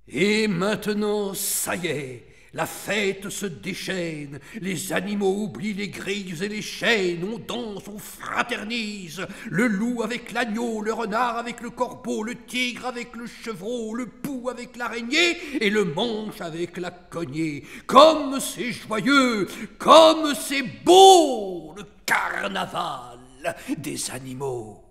Et maintenant, ça y est, la fête se déchaîne, les animaux oublient les grilles et les chaînes, on danse, on fraternise, le loup avec l'agneau, le renard avec le corbeau, le tigre avec le chevreau, le pou avec l'araignée et le manche avec la cognée. Comme c'est joyeux, comme c'est beau, le carnaval des animaux.